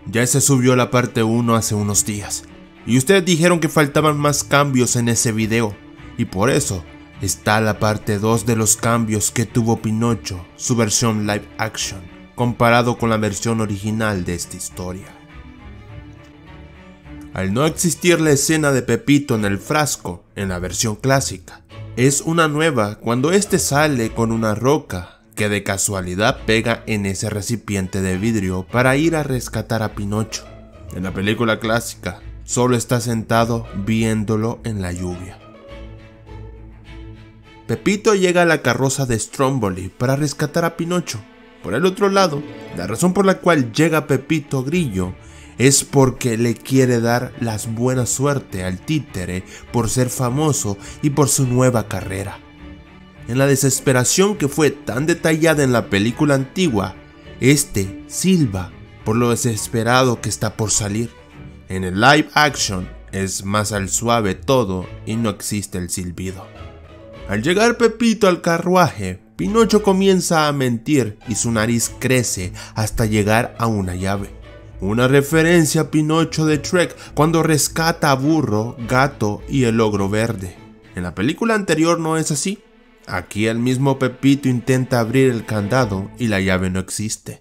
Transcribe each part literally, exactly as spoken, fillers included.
Ya se subió la parte uno hace unos días, y ustedes dijeron que faltaban más cambios en ese video, y por eso está la parte dos de los cambios que tuvo Pinocho, su versión live action, comparado con la versión original de esta historia. Al no existir la escena de Pepito en el frasco en la versión clásica, es una nueva cuando este sale con una roca que de casualidad pega en ese recipiente de vidrio para ir a rescatar a Pinocho. En la película clásica, solo está sentado viéndolo en la lluvia. Pepito llega a la carroza de Stromboli para rescatar a Pinocho. Por el otro lado, la razón por la cual llega Pepito Grillo es porque le quiere dar la buena suerte al títere por ser famoso y por su nueva carrera. En la desesperación que fue tan detallada en la película antigua, este silba por lo desesperado que está por salir. En el live action es más al suave todo y no existe el silbido. Al llegar Pepito al carruaje, Pinocho comienza a mentir y su nariz crece hasta llegar a una llave. Una referencia a Pinocho de Shrek cuando rescata a Burro, Gato y el Ogro Verde. En la película anterior no es así. Aquí el mismo Pepito intenta abrir el candado y la llave no existe.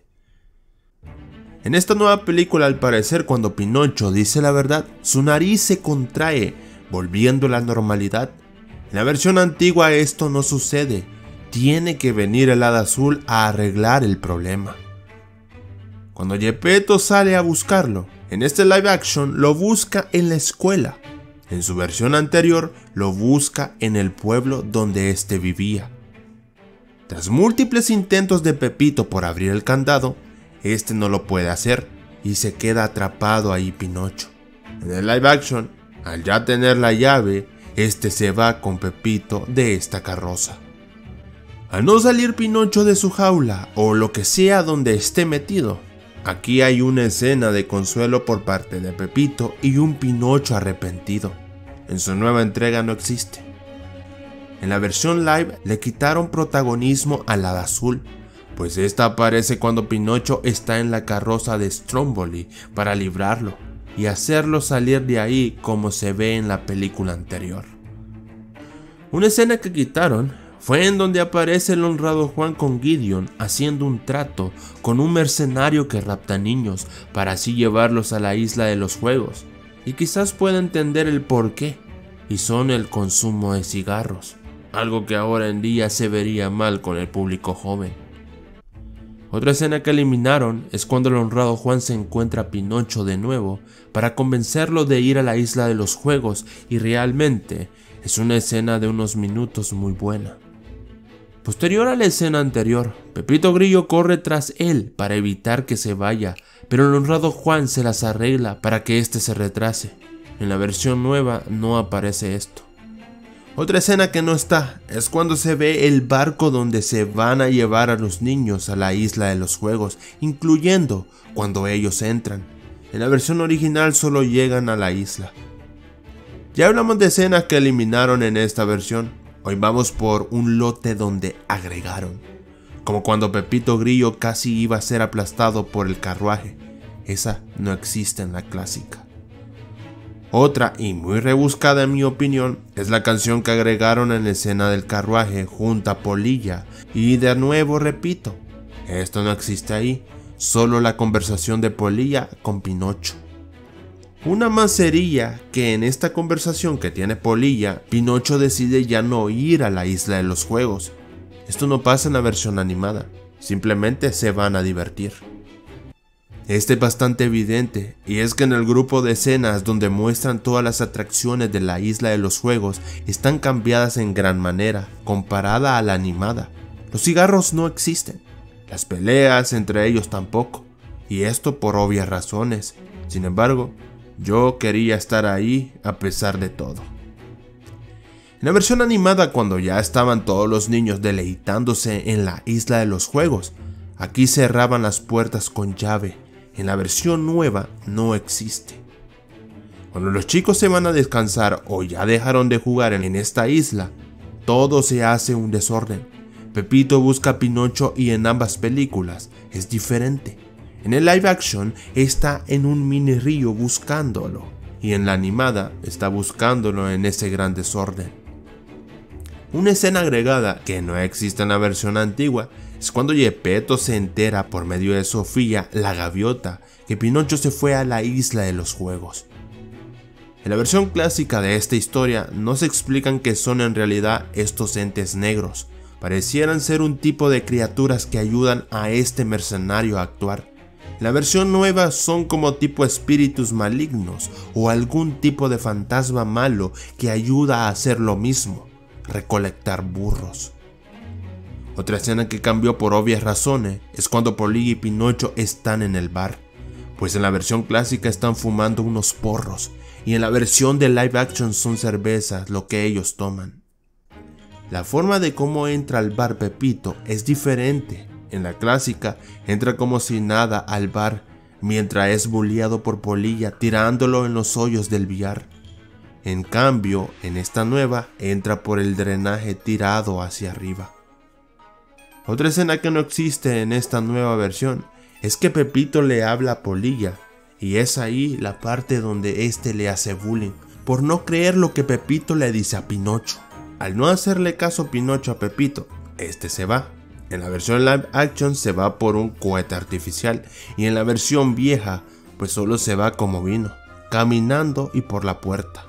En esta nueva película, al parecer, cuando Pinocho dice la verdad, su nariz se contrae, volviendo a la normalidad. En la versión antigua esto no sucede. Tiene que venir el Hada Azul a arreglar el problema. Cuando Geppetto sale a buscarlo, en este live action lo busca en la escuela. En su versión anterior lo busca en el pueblo donde éste vivía. Tras múltiples intentos de Pepito por abrir el candado, este no lo puede hacer y se queda atrapado ahí Pinocho. En el live action, al ya tener la llave, este se va con Pepito de esta carroza. Al no salir Pinocho de su jaula o lo que sea donde esté metido, aquí hay una escena de consuelo por parte de Pepito y un Pinocho arrepentido. En su nueva entrega no existe. En la versión live le quitaron protagonismo al Hada Azul, pues esta aparece cuando Pinocho está en la carroza de Stromboli para librarlo y hacerlo salir de ahí como se ve en la película anterior. Una escena que quitaron fue en donde aparece el honrado Juan con Gideon haciendo un trato con un mercenario que rapta niños para así llevarlos a la isla de los juegos, y quizás pueda entender el porqué, y son el consumo de cigarros, algo que ahora en día se vería mal con el público joven. Otra escena que eliminaron es cuando el honrado Juan se encuentra a Pinocho de nuevo para convencerlo de ir a la isla de los juegos, y realmente es una escena de unos minutos muy buena. Posterior a la escena anterior, Pepito Grillo corre tras él para evitar que se vaya, pero el honrado Juan se las arregla para que éste se retrase. En la versión nueva no aparece esto. Otra escena que no está es cuando se ve el barco donde se van a llevar a los niños a la isla de los juegos, incluyendo cuando ellos entran. En la versión original solo llegan a la isla. Ya hablamos de escenas que eliminaron en esta versión. Hoy vamos por un lote donde agregaron, como cuando Pepito Grillo casi iba a ser aplastado por el carruaje. Esa no existe en la clásica. Otra y muy rebuscada en mi opinión es la canción que agregaron en la escena del carruaje junto a Polilla, y de nuevo repito, esto no existe ahí, solo la conversación de Polilla con Pinocho. Una más sería que en esta conversación que tiene Polilla, Pinocho decide ya no ir a la isla de los juegos. Esto no pasa en la versión animada, simplemente se van a divertir. Este es bastante evidente, y es que en el grupo de escenas donde muestran todas las atracciones de la isla de los juegos están cambiadas en gran manera, comparada a la animada. Los cigarros no existen, las peleas entre ellos tampoco, y esto por obvias razones. Sin embargo, yo quería estar ahí a pesar de todo. En la versión animada, cuando ya estaban todos los niños deleitándose en la isla de los juegos, aquí cerraban las puertas con llave. En la versión nueva no existe. Cuando los chicos se van a descansar o ya dejaron de jugar en esta isla, todo se hace un desorden. Pepito busca a Pinocho y en ambas películas es diferente. En el live action está en un mini río buscándolo, y en la animada está buscándolo en ese gran desorden. Una escena agregada que no existe en la versión antigua es cuando Geppetto se entera por medio de Sofía, la gaviota, que Pinocho se fue a la isla de los juegos. En la versión clásica de esta historia no se explican qué son en realidad estos entes negros. Parecieran ser un tipo de criaturas que ayudan a este mercenario a actuar. En la versión nueva son como tipo espíritus malignos o algún tipo de fantasma malo que ayuda a hacer lo mismo, recolectar burros. Otra escena que cambió por obvias razones es cuando Polilla y Pinocho están en el bar, pues en la versión clásica están fumando unos porros y en la versión de live action son cervezas lo que ellos toman. La forma de cómo entra al bar Pepito es diferente. En la clásica entra como si nada al bar mientras es bulleado por Polilla tirándolo en los hoyos del billar. En cambio, en esta nueva entra por el drenaje tirado hacia arriba. Otra escena que no existe en esta nueva versión es que Pepito le habla a Polilla y es ahí la parte donde este le hace bullying por no creer lo que Pepito le dice a Pinocho. Al no hacerle caso Pinocho a Pepito, este se va. En la versión live action se va por un cohete artificial y en la versión vieja pues solo se va como vino, caminando y por la puerta.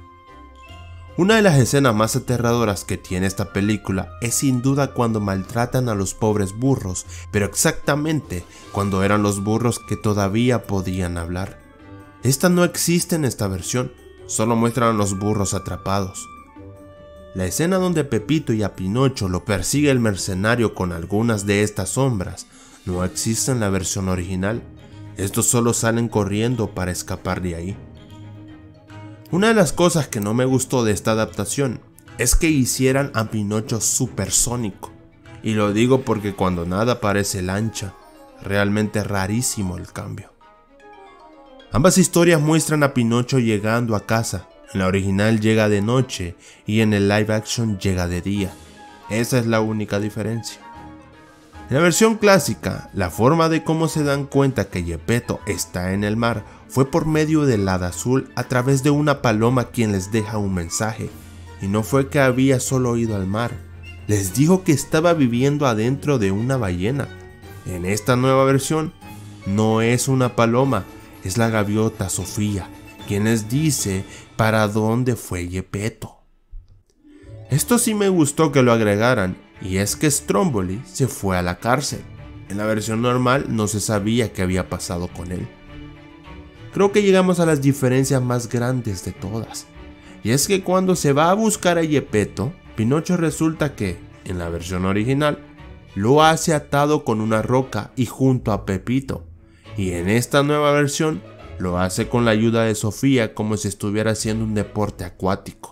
Una de las escenas más aterradoras que tiene esta película es sin duda cuando maltratan a los pobres burros, pero exactamente cuando eran los burros que todavía podían hablar. Esta no existe en esta versión, solo muestran a los burros atrapados. La escena donde Pepito y a Pinocho lo persigue el mercenario con algunas de estas sombras no existe en la versión original. Estos solo salen corriendo para escapar de ahí. Una de las cosas que no me gustó de esta adaptación es que hicieran a Pinocho supersónico. Y lo digo porque cuando nada parece lancha, realmente rarísimo el cambio. Ambas historias muestran a Pinocho llegando a casa. En la original llega de noche y en el live action llega de día. Esa es la única diferencia. En la versión clásica, la forma de cómo se dan cuenta que Geppetto está en el mar fue por medio del hada azul a través de una paloma quien les deja un mensaje. Y no fue que había solo ido al mar, les dijo que estaba viviendo adentro de una ballena. En esta nueva versión, no es una paloma, es la gaviota Sofía, quien les dice para dónde fue Geppetto. Esto sí me gustó que lo agregaran, y es que Stromboli se fue a la cárcel. En la versión normal no se sabía qué había pasado con él. Creo que llegamos a las diferencias más grandes de todas, y es que cuando se va a buscar a Geppetto, Pinocho resulta que, en la versión original, lo hace atado con una roca y junto a Pepito, y en esta nueva versión lo hace con la ayuda de Sofía como si estuviera haciendo un deporte acuático.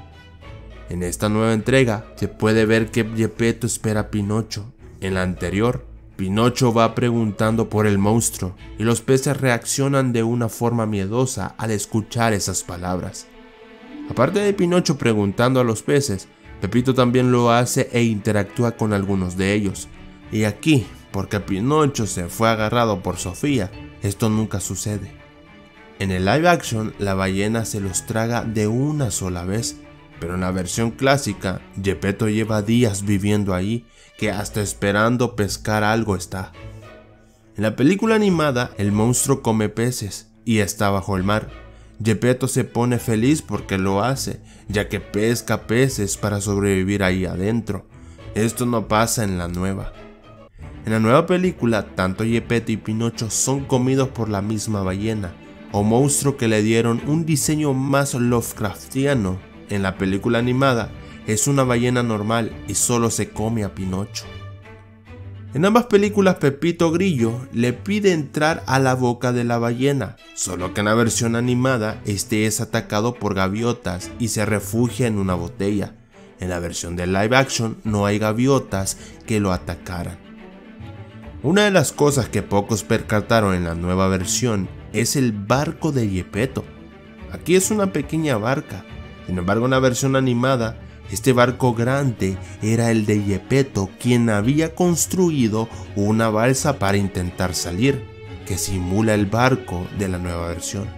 En esta nueva entrega se puede ver que Geppetto espera a Pinocho. En la anterior, Pinocho va preguntando por el monstruo y los peces reaccionan de una forma miedosa al escuchar esas palabras. Aparte de Pinocho preguntando a los peces, Pepito también lo hace e interactúa con algunos de ellos. Y aquí, porque Pinocho se fue agarrado por Sofía, esto nunca sucede. En el live action, la ballena se los traga de una sola vez, pero en la versión clásica, Geppetto lleva días viviendo ahí, que hasta esperando pescar algo está. En la película animada, el monstruo come peces y está bajo el mar. Geppetto se pone feliz porque lo hace, ya que pesca peces para sobrevivir ahí adentro. Esto no pasa en la nueva. En la nueva película, tanto Geppetto y Pinocho son comidos por la misma ballena, o monstruo que le dieron un diseño más Lovecraftiano. En la película animada es una ballena normal y solo se come a Pinocho. En ambas películas Pepito Grillo le pide entrar a la boca de la ballena, solo que en la versión animada este es atacado por gaviotas y se refugia en una botella. En la versión de live action no hay gaviotas que lo atacaran. Una de las cosas que pocos percataron en la nueva versión es el barco de Geppetto. Aquí es una pequeña barca, sin embargo en la versión animada este barco grande era el de Geppetto, quien había construido una balsa para intentar salir. que simula el barco de la nueva versión.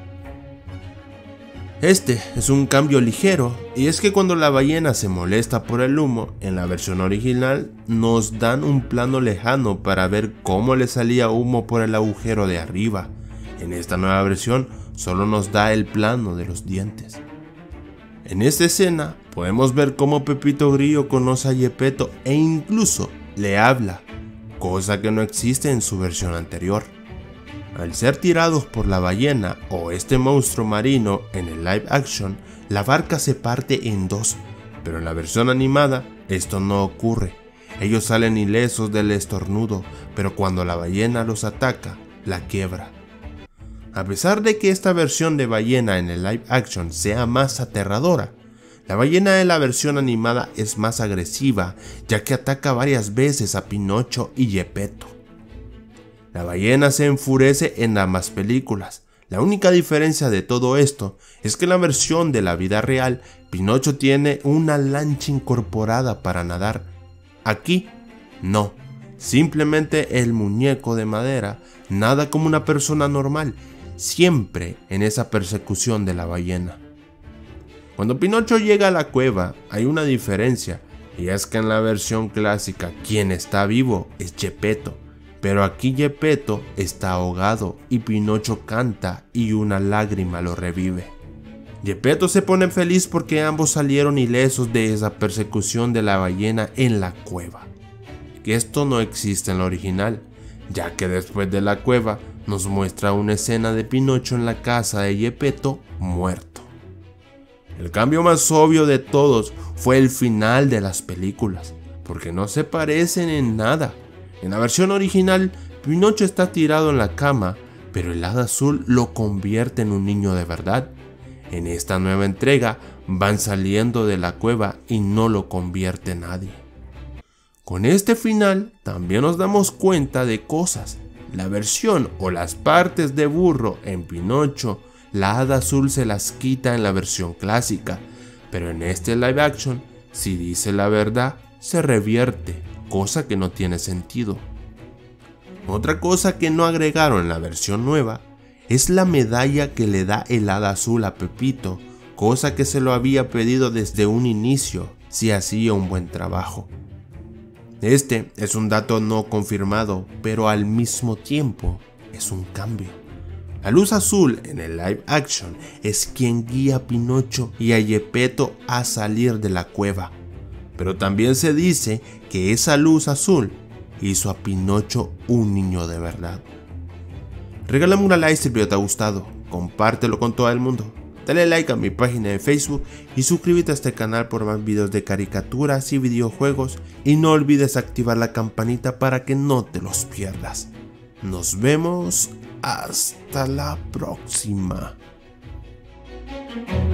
Este es un cambio ligero, y es que cuando la ballena se molesta por el humo, en la versión original nos dan un plano lejano para ver cómo le salía humo por el agujero de arriba. En esta nueva versión solo nos da el plano de los dientes. En esta escena podemos ver cómo Pepito Grillo conoce a Geppetto e incluso le habla, cosa que no existe en su versión anterior. Al ser tirados por la ballena o este monstruo marino en el live action, la barca se parte en dos, pero en la versión animada esto no ocurre. Ellos salen ilesos del estornudo, pero cuando la ballena los ataca, la quiebra. A pesar de que esta versión de ballena en el live action sea más aterradora, la ballena de la versión animada es más agresiva, ya que ataca varias veces a Pinocho y Geppetto. La ballena se enfurece en ambas películas. La única diferencia de todo esto es que en la versión de la vida real, Pinocho tiene una lancha incorporada para nadar. Aquí, no. Simplemente el muñeco de madera nada como una persona normal, siempre en esa persecución de la ballena. Cuando Pinocho llega a la cueva, hay una diferencia, y es que en la versión clásica, quien está vivo es Geppetto. Pero aquí Geppetto está ahogado y Pinocho canta y una lágrima lo revive. Geppetto se pone feliz porque ambos salieron ilesos de esa persecución de la ballena en la cueva. Que esto no existe en la original, ya que después de la cueva nos muestra una escena de Pinocho en la casa de Geppetto muerto. El cambio más obvio de todos fue el final de las películas, porque no se parecen en nada. En la versión original, Pinocho está tirado en la cama, pero el hada azul lo convierte en un niño de verdad. En esta nueva entrega, van saliendo de la cueva y no lo convierte nadie. Con este final, también nos damos cuenta de cosas. La versión o las partes de burro en Pinocho, la hada azul se las quita en la versión clásica, pero en este live action, si dice la verdad, se revierte, cosa que no tiene sentido. Otra cosa que no agregaron en la versión nueva es la medalla que le da el hada azul a Pepito, cosa que se lo había pedido desde un inicio si hacía un buen trabajo. Este es un dato no confirmado, pero al mismo tiempo es un cambio. La luz azul en el live action es quien guía a Pinocho y a Geppetto a salir de la cueva. Pero también se dice que esa luz azul hizo a Pinocho un niño de verdad. Regálame una like si el video te ha gustado, compártelo con todo el mundo, dale like a mi página de Facebook y suscríbete a este canal por más videos de caricaturas y videojuegos, y no olvides activar la campanita para que no te los pierdas. Nos vemos hasta la próxima.